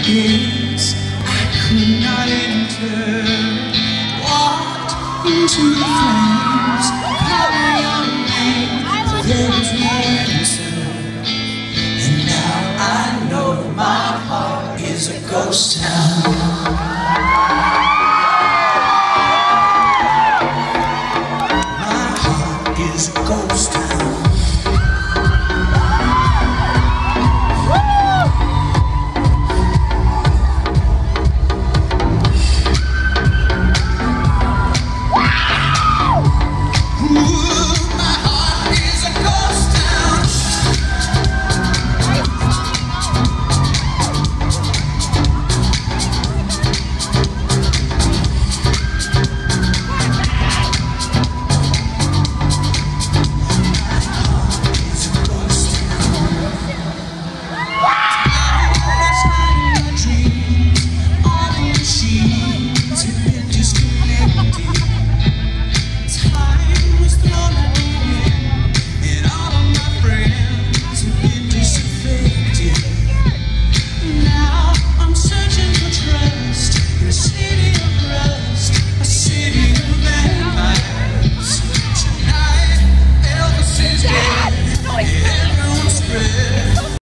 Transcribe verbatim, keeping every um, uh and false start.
gates I could not enter. Walked into the flames, calling your name, but there was no answer. And now I know my heart is a ghost town.